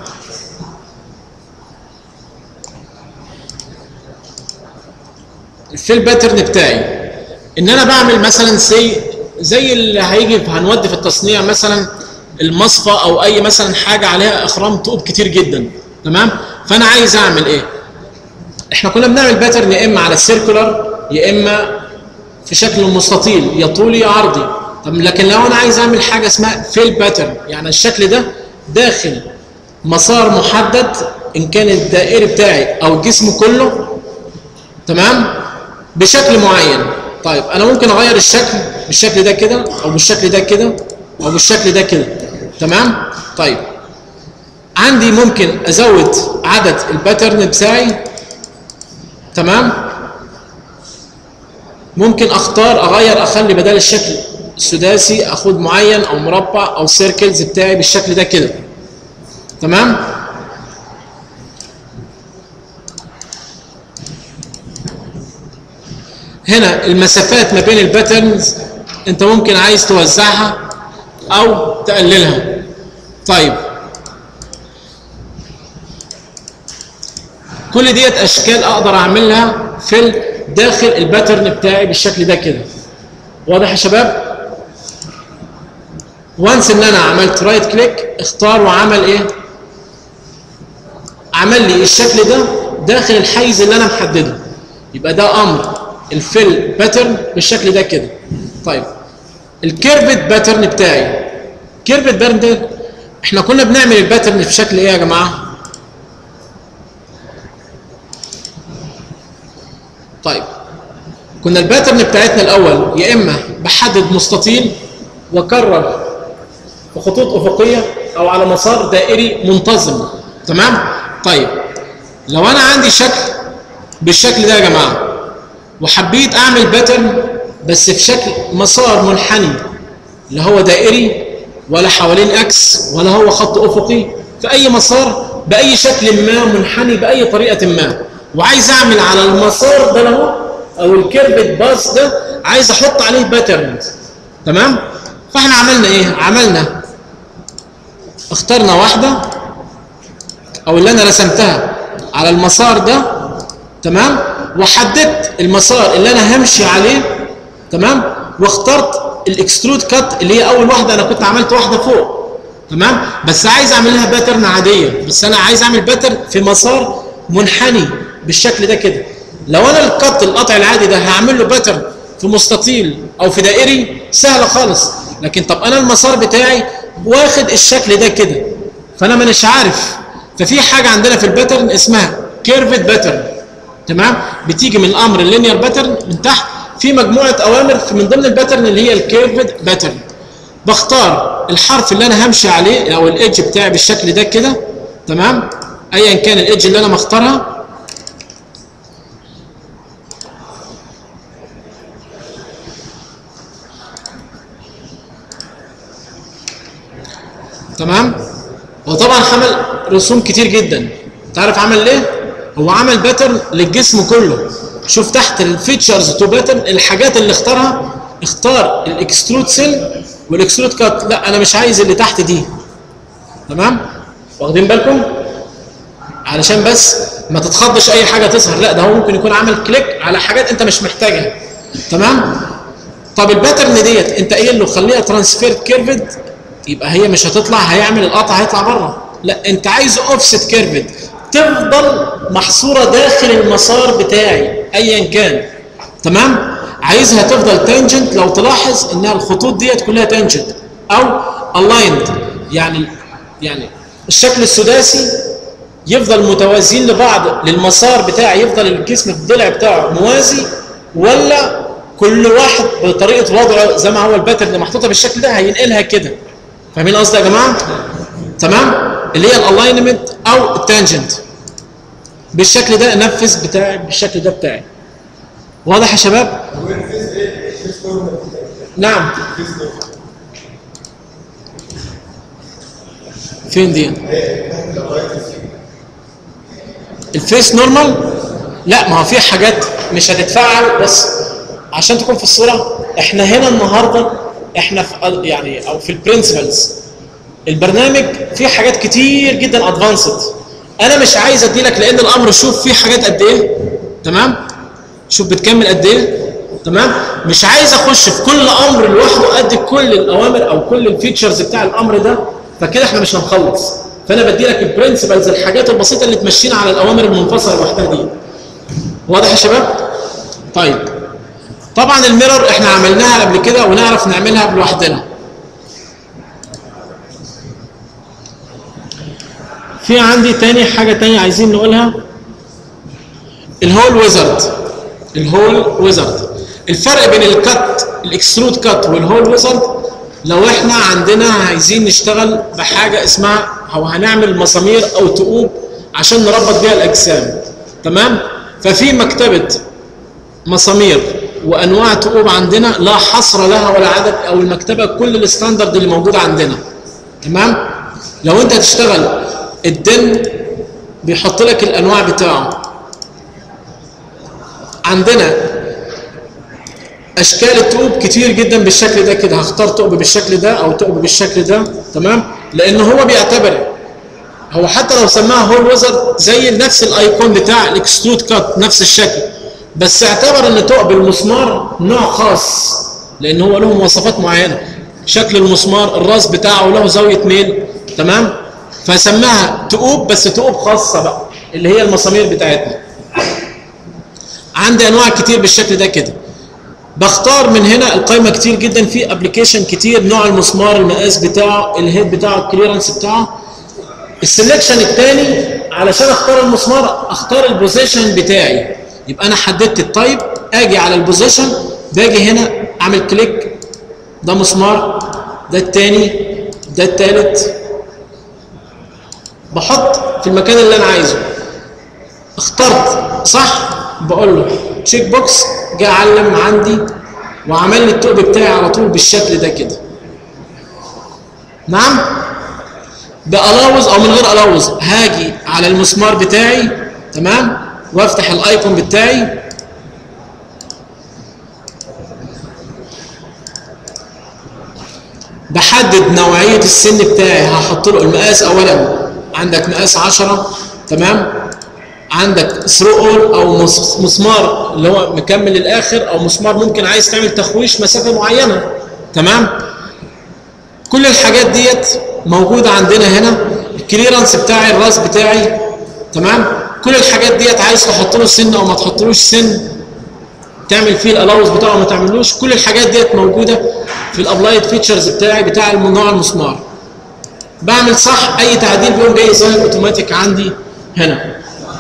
الفيل باترن بتاعي ان انا بعمل مثلا زي اللي هيجي هنودي في التصنيع مثلا المصفى او اي مثلا حاجه عليها اخرام طوب كتير جدا. تمام؟ فانا عايز اعمل ايه؟ احنا كنا بنعمل باترن يا اما على السيركولار يا اما في شكل مستطيل، يا طولي يا عرضي. طب لكن لو انا عايز اعمل حاجه اسمها فيل باترن، يعني الشكل ده داخل مسار محدد ان كان الدائري بتاعي او الجسم كله. تمام؟ بشكل معين. طيب انا ممكن اغير الشكل بالشكل ده كده او بالشكل ده كده او بالشكل ده كده. تمام؟ طيب عندي ممكن ازود عدد الباترن بتاعي. تمام؟ ممكن اختار اغير، اخلي بدل الشكل السداسي اخد معين او مربع او سيركلز بتاعي بالشكل ده كده. تمام؟ هنا المسافات ما بين الباترنز انت ممكن عايز توزعها او تقللها. طيب كل ديت اشكال اقدر اعملها في داخل الباترن بتاعي بالشكل ده كده. واضح يا شباب؟ وانس ان انا عملت رايت كليك اختار وعمل ايه؟ عمل لي الشكل ده داخل الحيز اللي انا محدده. يبقى ده امر الفيل باترن بالشكل ده كده. طيب الكيرفت باترن بتاعي، كيرفت باترن ده احنا كنا بنعمل الباترن بشكل ايه يا جماعه؟ طيب كنا الباترن بتاعتنا الاول يا اما بحدد مستطيل واكرر بخطوط افقيه او على مسار دائري منتظم. تمام؟ طيب لو انا عندي شكل بالشكل ده يا جماعه وحبيت اعمل باترن بس في شكل مسار منحني، لا هو دائري ولا حوالين اكس ولا هو خط افقي، في اي مسار باي شكل ما منحني باي طريقه ما، وعايز اعمل على المسار ده له او الكيرفت باس ده عايز احط عليه باترنز. تمام؟ فاحنا عملنا ايه؟ عملنا اخترنا واحده او اللي انا رسمتها على المسار ده. تمام؟ وحددت المسار اللي انا همشي عليه. تمام؟ واخترت الاكسترود كات اللي هي اول واحده، انا كنت عملت واحده فوق. تمام؟ بس عايز اعمل لها باترن عاديه، بس انا عايز اعمل باترن في مسار منحني بالشكل ده كده. لو انا القطع العادي ده هعمل له باترن في مستطيل او في دائري سهله خالص، لكن طب انا المسار بتاعي واخد الشكل ده كده فانا مانيش عارف. ففي حاجه عندنا في الباترن اسمها كيرفت باترن. تمام؟ بتيجي من امر اللينير باترن من تحت في مجموعه اوامر من ضمن الباترن اللي هي الكيرفت باترن. بختار الحرف اللي انا همشي عليه او الايدج بتاعي بالشكل ده كده. تمام؟ ايا كان الايدج اللي انا مختارها. تمام؟ هو طبعا عمل رسوم كتير جدا. تعرف عمل ليه؟ هو عمل باترن للجسم كله. شوف تحت الفيتشرز تو باترن الحاجات اللي اختارها، اختار الاكسترود سيل والاكسترود كات. لا انا مش عايز اللي تحت دي. تمام؟ واخدين بالكم؟ علشان بس ما تتخضش اي حاجه تظهر، لا ده هو ممكن يكون عمل كليك على حاجات انت مش محتاجها. تمام؟ طب الباترن ديت انت قايل له خليها ترانسفيرد كيرفد، يبقى هي مش هتطلع، هيعمل القطع هيطلع بره. لا انت عايزه اوفست كيرفد تفضل محصوره داخل المسار بتاعي ايا كان. تمام؟ عايزها تفضل تانجنت. لو تلاحظ انها الخطوط ديت كلها تانجنت او الايند، يعني الشكل السداسي يفضل متوازيين لبعض للمسار بتاعي، يفضل الجسم في الضلع بتاعه موازي، ولا كل واحد بطريقه وضعه زي ما هو الباترن محطوطه بالشكل ده هينقلها كده. فاهمين قصدي يا جماعه؟ تمام؟ اللي هي الالاينمنت او التانجنت بالشكل ده. نفذ بتاعي بالشكل ده بتاعي. واضح يا شباب؟ نعم. فين دي؟ الفيس نورمال؟ لا ما هو في حاجات مش هتتفعل، بس عشان تكون في الصوره احنا هنا النهارده احنا في يعني او في البرنسبلز البرنامج فيه حاجات كتير جدا ادفانسد. انا مش عايز ادي لك لان الامر شوف فيه حاجات قد ايه. تمام؟ شوف بتكمل قد ايه. تمام؟ مش عايز اخش في كل امر لوحده ادي كل الاوامر او كل الفيتشرز بتاع الامر ده، فكده احنا مش هنخلص. فانا بدي لك البرنسبلز الحاجات البسيطه اللي تمشينا على الاوامر المنفصله لوحدها دي. واضح يا شباب؟ طيب طبعا الميرور احنا عملناها قبل كده ونعرف نعملها لوحدنا. في عندي تاني حاجه تانية عايزين نقولها، الهول ويزارد. الهول ويزارد الفرق بين الكات الاكسترود كات والهول ويزارد، لو احنا عندنا عايزين نشتغل بحاجه اسمها او هنعمل مسامير او تقوب عشان نربط بيها الاجسام. تمام؟ ففي مكتبه مسامير وانواع تقوب عندنا لا حصر لها ولا عدد، او المكتبه كل الستاندرد اللي موجود عندنا. تمام؟ لو انت هتشتغل الدن بيحط لك الانواع بتاعه. عندنا اشكال التقوب كتير جدا بالشكل ده كده. هختار تقب بالشكل ده او تقب بالشكل ده، تمام؟ لان هو بيعتبر، هو حتى لو سماها هول ويزر زي نفس الايكون بتاع الاكسترود كات نفس الشكل، بس اعتبر ان تقب المسمار نوع خاص لان هو له مواصفات معينه. شكل المسمار، الراس بتاعه له زاويه ميل، تمام؟ فسماها تقوب، بس تقوب خاصه بقى اللي هي المسامير بتاعتنا. عندي انواع كتير بالشكل ده كده. بختار من هنا القائمه كتير جدا، في ابلكيشن كتير، نوع المسمار، المقاس بتاعه، الهيد بتاعه، الكليرنس بتاعه. السلكشن الثاني علشان اختار المسمار اختار البوزيشن بتاعي. يبقى انا حددت التايب، اجي على البوزيشن، باجي هنا اعمل كليك، ده مسمار، ده الثاني، ده الثالث، بحط في المكان اللي انا عايزه. اخترت صح، بقول له تشيك بوكس، جه علم عندي وعمل لي التقب بتاعي على طول بالشكل ده كده. نعم؟ بألاوز او من غير ألاوز. هاجي على المسمار بتاعي، تمام؟ وافتح الايكون بتاعي، بحدد نوعية السن بتاعي. هحط له المقاس اولا، عندك مقاس 10، تمام؟ عندك ثرو اول او مسمار اللي هو مكمل للاخر، او مسمار ممكن عايز تعمل تخويش مسافه معينه، تمام؟ كل الحاجات ديت موجوده عندنا هنا. الكليرنس بتاعي، الراس بتاعي، تمام؟ كل الحاجات ديت عايز تحط له سن او ما تحطلوش سن، تعمل فيه الالاوز بتاعه ما تعملوش، كل الحاجات ديت موجوده في الابلايد فيتشرز بتاعي بتاع نوع المسمار. بعمل صح، اي تعديل بيقوم جاي ظاهر اوتوماتيك عندي هنا.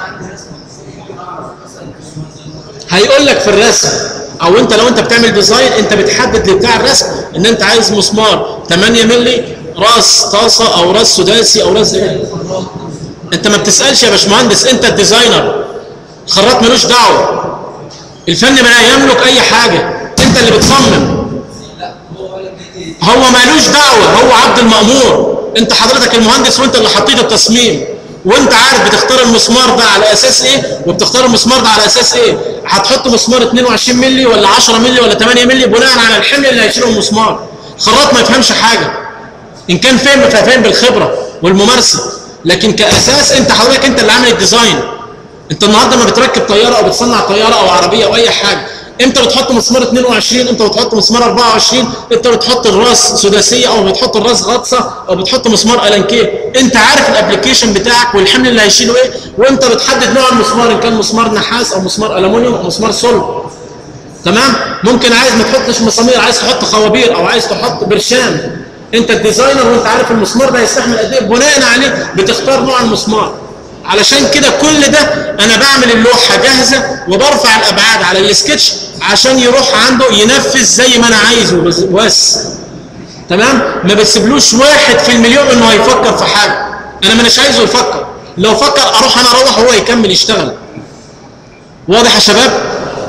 هيقول لك في الرسم، او انت لو انت بتعمل ديزاين انت بتحدد لبتاع الرسم ان انت عايز مسمار 8 مللي راس طاسه او راس سداسي او راس ايه. انت ما بتسالش يا باشمهندس، انت الديزاينر، الخراط ملوش دعوه، الفن ما يملك اي حاجه، انت اللي بتصمم، هو مالوش دعوه، هو عبد المأمور. انت حضرتك المهندس وانت اللي حطيت التصميم، وانت عارف بتختار المسمار ده على اساس ايه، وبتختار المسمار ده على اساس ايه. هتحط مسمار 22 مللي ولا 10 مللي ولا 8 مللي بناء على الحمل اللي هيشيله المسمار. الخراط ما يفهمش حاجه، ان كان فاهم فاهم بالخبره والممارسه، لكن كاساس انت حضرتك انت اللي عامل الديزاين. انت النهارده ما بتركب طياره او بتصنع طياره او عربيه او اي حاجه، انت بتحط مسمار 22، انت بتحط مسمار 24، انت بتحط الراس سداسيه او بتحط الراس غطسه او بتحط مسمار الانكيه. انت عارف الابلكيشن بتاعك والحمل اللي هيشيله ايه، وانت بتحدد نوع المسمار ان كان مسمار نحاس او مسمار الومنيوم او مسمار صلب، تمام؟ ممكن عايز ما تحطش مسامير، عايز تحط خوابير او عايز تحط برشام، انت الديزاينر وانت عارف المسمار ده هيستحمل قد ايه، بناء عليه بتختار نوع المسمار. علشان كده كل ده انا بعمل اللوحه جاهزه وبرفع الابعاد على السكتش عشان يروح عنده ينفذ زي ما انا عايزه بس، تمام؟ ما بسيبلوش 1 في المليون انه هيفكر في حاجه، انا مش عايزه يفكر، لو فكر اروح انا اروح وهو يكمل يشتغل. واضح يا شباب؟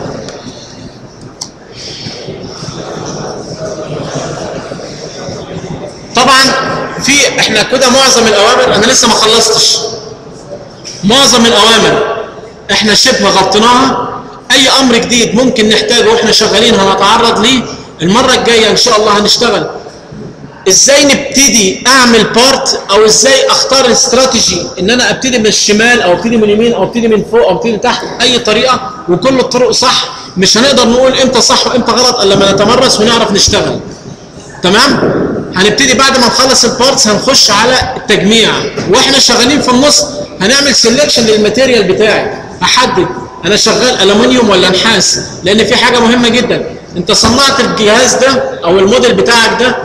طبعا في احنا كده معظم الاوامر انا لسه ما خلصتش، معظم الاوامر احنا شبه غطيناها. اي امر جديد ممكن نحتاجه واحنا شغالين هنتعرض ليه. المره الجايه ان شاء الله هنشتغل ازاي نبتدي اعمل بارت، او ازاي اختار استراتيجي ان انا ابتدي من الشمال او ابتدي من اليمين او ابتدي من فوق او ابتدي من تحت، اي طريقه، وكل الطرق صح. مش هنقدر نقول امتى صح وامتى غلط الا لما نتمرس ونعرف نشتغل، تمام؟ هنبتدي بعد ما نخلص البارتس هنخش على التجميع، واحنا شغالين في النص هنعمل سيلكشن للماتيريال بتاعي، احدد انا شغال الومنيوم ولا نحاس، لان في حاجه مهمه جدا، انت صنعت الجهاز ده او الموديل بتاعك ده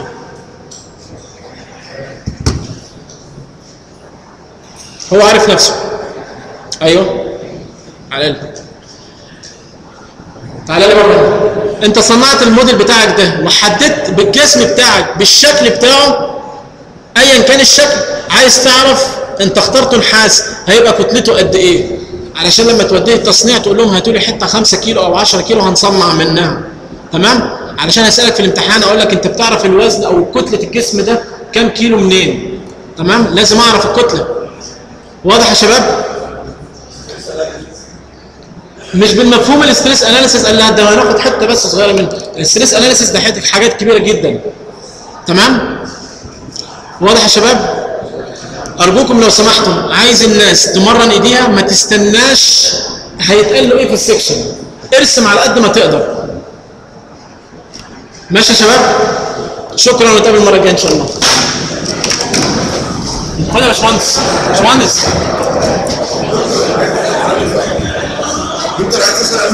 هو عارف نفسه. ايوه تعالى لي بره. انت صنعت الموديل بتاعك ده وحددت بالجسم بتاعك بالشكل بتاعه ايا كان الشكل، عايز تعرف انت اخترته نحاس هيبقى كتلته قد ايه، علشان لما توديه التصنيع تقول لهم هاتوا لي حته 5 كيلو او 10 كيلو هنصنع منها، تمام؟ علشان اسالك في الامتحان اقول لك انت بتعرف الوزن او كتله الجسم ده كام كيلو منين، تمام؟ لازم اعرف الكتله. واضح يا شباب؟ مش بالمفهوم الاستريس اناليسيس، قال لا ده هناخد حته بس صغيره منه. الاستريس اناليسيس ده حاجات كبيره جدا. تمام؟ واضح يا شباب؟ ارجوكم لو سمحتم، عايز الناس تمرن ايديها، ما تستناش هيتقال له ايه في السكشن، ارسم على قد ما تقدر. ماشي يا شباب؟ شكرا، ونتقابل المره الجايه ان شاء الله. خد يا باشمهندس. باشمهندس دكتور عايز اسال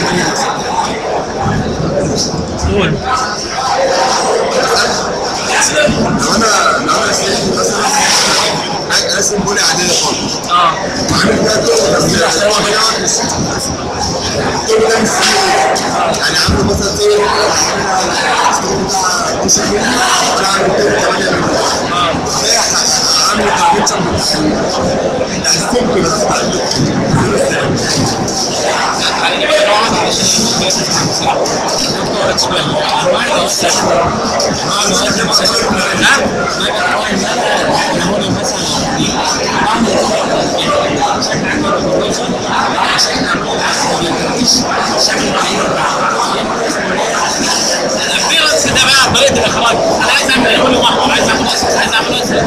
قول. لو انا سيد مثلا قاسم بولي عاديه خالص. وعامل فيها كل ده مش يعني عامل مثلا زي ولا عامل كده 8 عامل تعديل الابيرنس ده بقى طريقه الاخراج. انا عايز اعمل لون احمر، عايز اعمل اسود، عايز اعمل ازرق.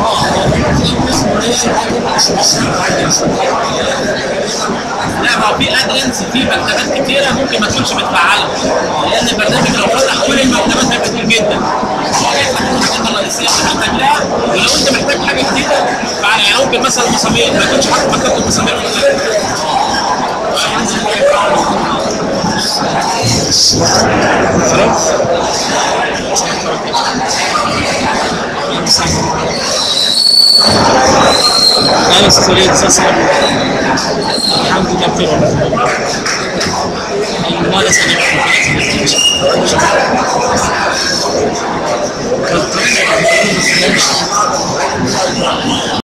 لا، ما هو في ادرنس في مكتبات كتيره ممكن ما تكونش متفعله، لان البرنامج لو فتح كل المكتبات هيبقى كتير جدا. الحاجات الرئيسيه اللي محتاج لها، ولو انت محتاج حاجه جديده يعني ممكن مثلا مسامير ما يكونش حاطط مكتبه المسامير خلاص. انا استريت اساسا الحمد لله بخير والله.